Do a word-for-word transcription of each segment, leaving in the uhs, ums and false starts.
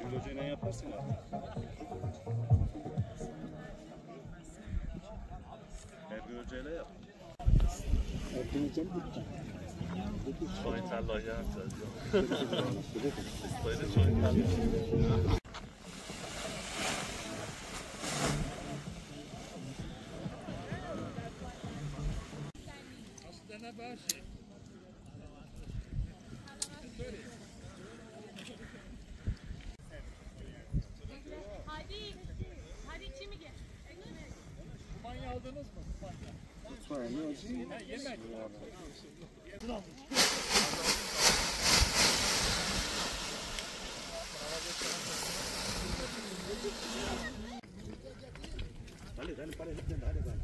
Kilocu ne yaparsın abi? Her ölçeyle yap. Soytarla yapacağız. Böyle soytarla. Aldınız mı? Yemek. Dale, dale, para, dale, dale.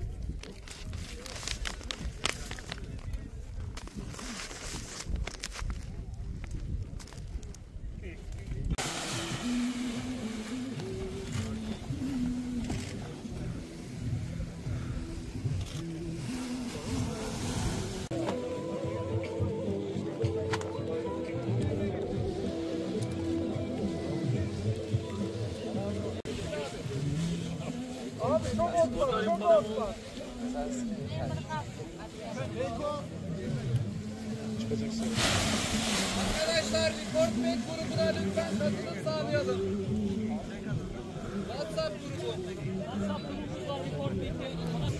Abi çok oldu, çok oldu. Çıkacaksın. Arkadaşlar Reportback grubuna lütfen katılım sağlayalım. WhatsApp grubu. WhatsApp grubu var Reportback'e.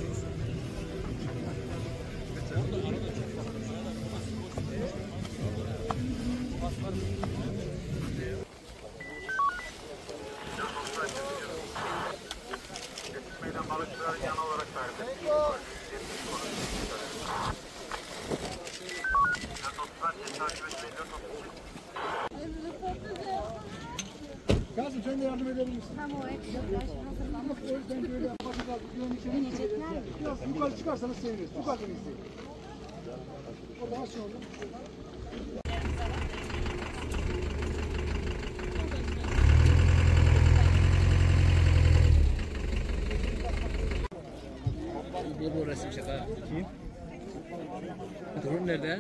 Meydan balıkçıların yanı olarak verdi. Kazım sen de yardım edebilir misin? Tamam o ekşi. Ama o yüzden böyle yapmak lazım. Biraz yukarı çıkarsanız seviniriz. Yukarıdan isteyin. O daha şey olur. Bu bu resim şaka. Kim? Drone nerede?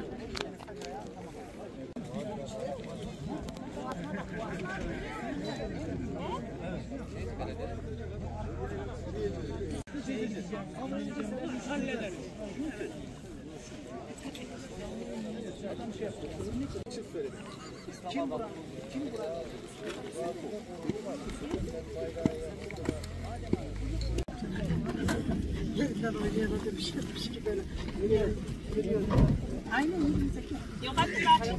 Kim burada? Kim burada? Aynen. Yok hadi.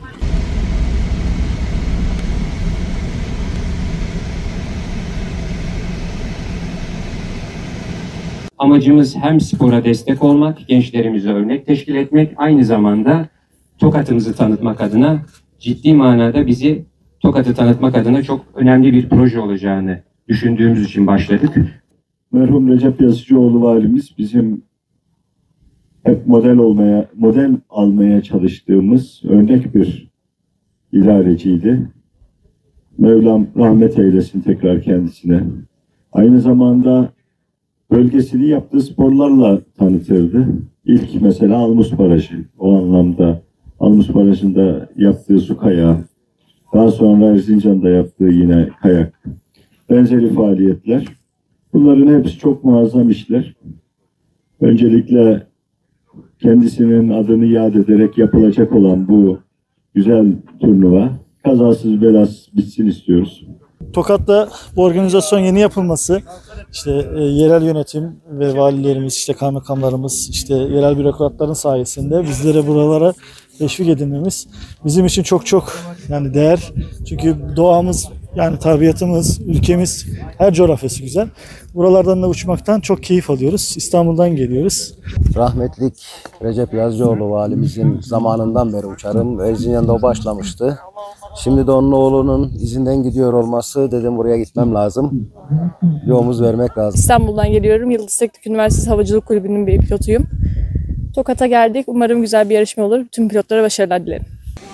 Amacımız hem spora destek olmak, gençlerimize örnek teşkil etmek, aynı zamanda Tokat'ımızı tanıtmak adına, ciddi manada bizi Tokat'ı tanıtmak adına çok önemli bir proje olacağını düşündüğümüz için başladık. Merhum Recep Yazıcıoğlu valimiz bizim hep model olmaya, model almaya çalıştığımız örnek bir idareciydi. Mevlam rahmet eylesin tekrar kendisine. Aynı zamanda bölgesini yaptığı sporlarla tanıtırdı. İlk mesela Almus Barajı. O anlamda Almus Barajı'nda yaptığı su kayağı, daha sonra Erzincan'da yaptığı yine kayak, benzeri faaliyetler. Bunların hepsi çok muazzam işler. Öncelikle kendisinin adını yad ederek yapılacak olan bu güzel turnuva kazasız belasız bitsin istiyoruz. Tokat'ta bu organizasyon yeni yapılması, işte e, yerel yönetim ve valilerimiz, işte kaymakamlarımız, işte yerel bürokratların sayesinde bizlere buralara teşvik edilmemiz bizim için çok çok yani değer. Çünkü doğamız, yani tabiatımız, ülkemiz, her coğrafyası güzel. Buralardan da uçmaktan çok keyif alıyoruz. İstanbul'dan geliyoruz. Rahmetlik Recep Yazıcıoğlu valimizin zamanından beri uçarım. Erzincan'da o başlamıştı. Şimdi de onun oğlunun izinden gidiyor olması, dedim buraya gitmem lazım. Bir omuz vermek lazım. İstanbul'dan geliyorum. Yıldız Teknik Üniversitesi Havacılık Kulübü'nün bir pilotuyum. Tokat'a geldik. Umarım güzel bir yarışma olur. Tüm pilotlara başarılar dilerim.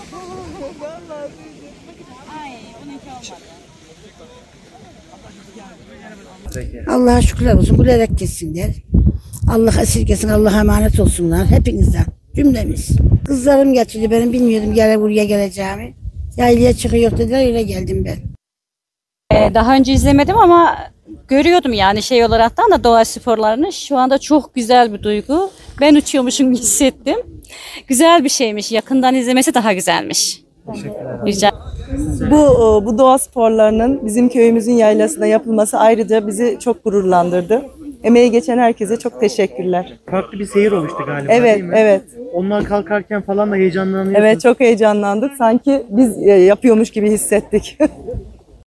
Allah'a şükürler olsun. Gülerek gitsinler. Allah esirgesin. Allah'a emanet olsunlar. Hepinizden. Cümlemiz. Kızlarım getirdi. Benim bilmiyordum gele buraya geleceğimi. Yaylaya çıkıyor dediler. Öyle geldim ben. Ee, daha önce izlemedim ama görüyordum yani şey olaraktan da doğa sporlarını. Şu anda çok güzel bir duygu. Ben uçuyormuşum gibi hissettim. Güzel bir şeymiş. Yakından izlemesi daha güzelmiş. Rica Bu bu doğa sporlarının bizim köyümüzün yaylasında yapılması ayrıca bizi çok gururlandırdı. Emeği geçen herkese çok teşekkürler. Farklı bir seyir oluştu galiba, Evet, değil mi? evet. Onlar kalkarken falan da heyecanlanıyorsunuz. Evet, çok heyecanlandık. Sanki biz yapıyormuş gibi hissettik.